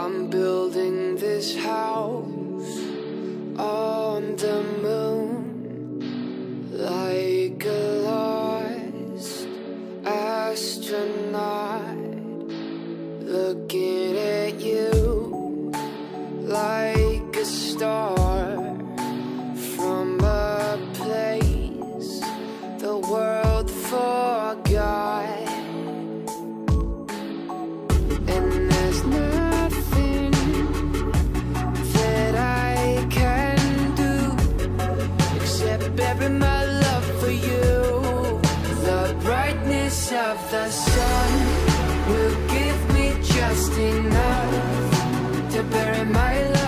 I'm building this house on the moon, like a lost astronaut, looking at you like a star from a place the world forgot. And there's nothing that I can do except bury my love for you. The brightness of the sun will give me just enough to bury my love.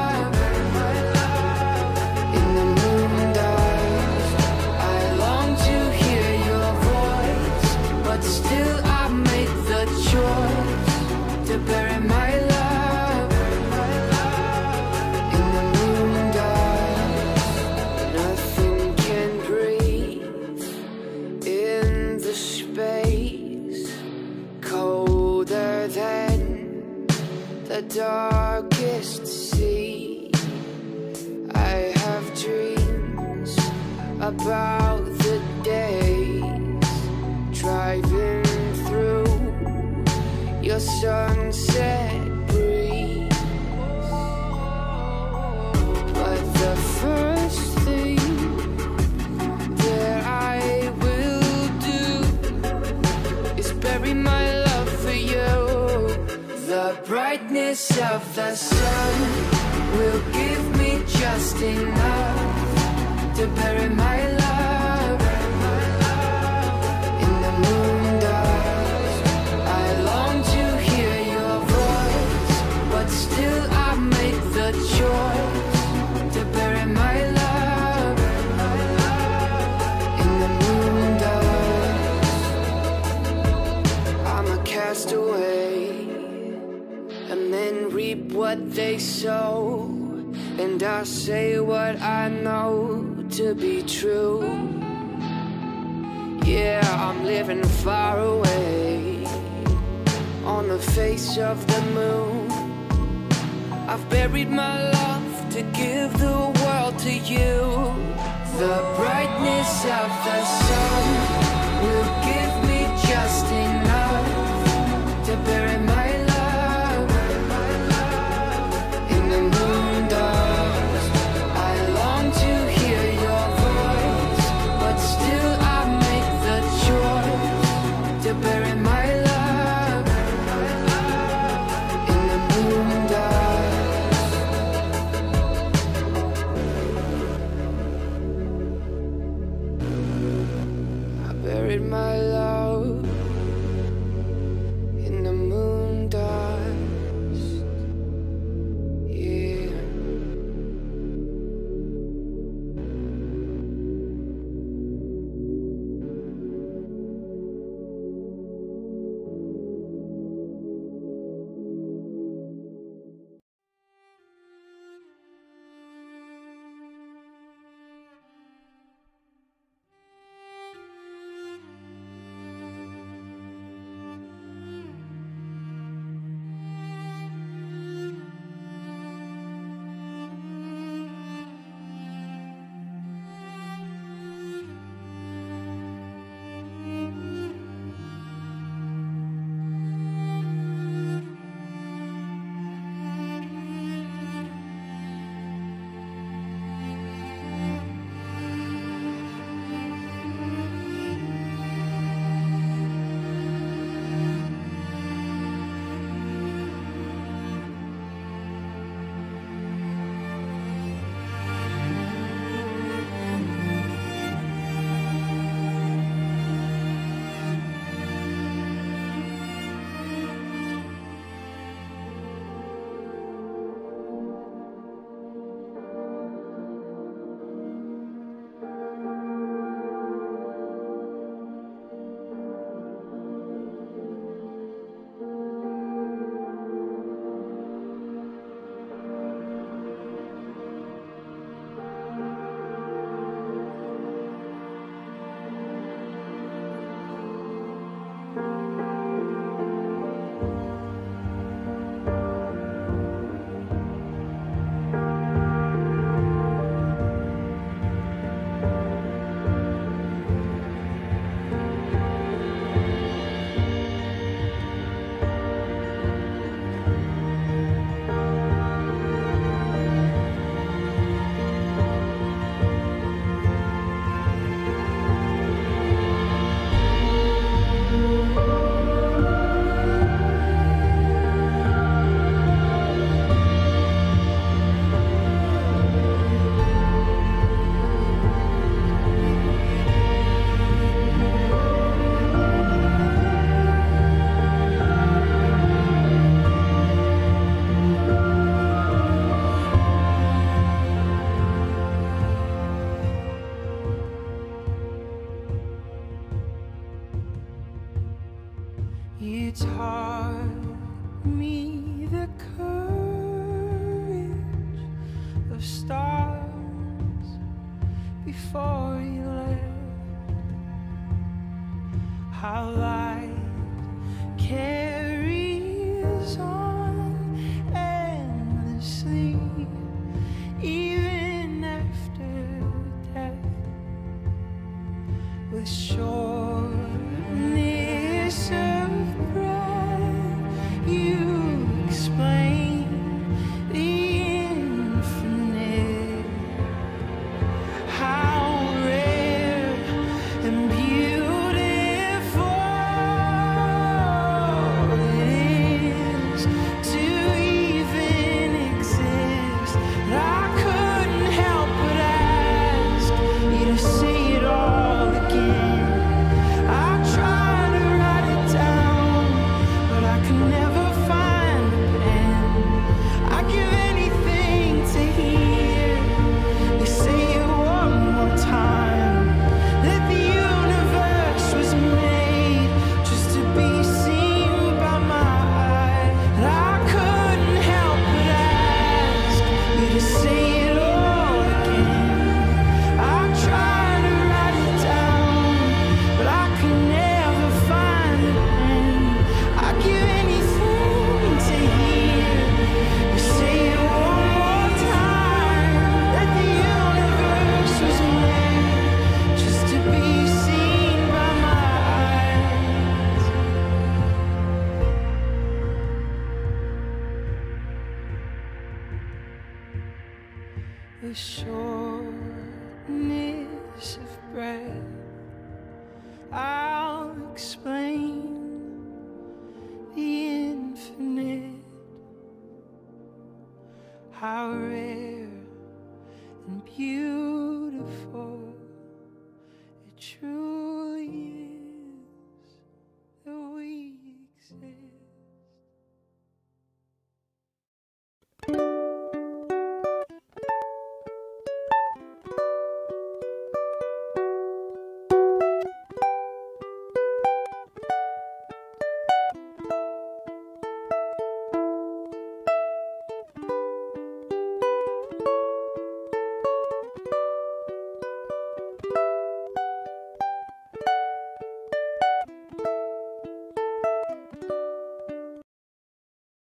In the moonlight, I long to hear your voice, but still I make the choice to bury my love. In the moonlight, nothing can breathe in the space colder than the darkest sea. I have dreams about the days driving through your sunset breeze. But the first thing that I will do is bury my love for you. The brightness of the sun will give me just enough to bury my love. In the moonlight, I long to hear your voice, but still I make the choice to bury my love. In the moonlight, I'm a castaway, and men reap what they sow, and I say what I know to be true. Yeah, I'm living far away on the face of the moon. I've buried my love to give the world to you. The brightness of the sun will give me just enough to bury my love. In the moonlight, I long to hear your voice, but still I make the choice to bury my love. In the moonlight. It's taught me the courage of stars before you left. How light carries on endlessly, even after death, with shortness of breath. You explain the infinite, how rare and beautiful it is to even exist. I couldn't help but ask you to say it all again. I tried to write it down, but I could never find a pen. I'd give anything to hear you say it one more time, that the universe was made just to be seen by my eyes. I couldn't help but ask you to say it all again. I tried to write it down, but I could never find the pen. I'd give anything to hear you say it one more time, that the universe was made just to be seen by my eyes. The shortness of breath, I'll explain the infinite, how rare and beautiful it truly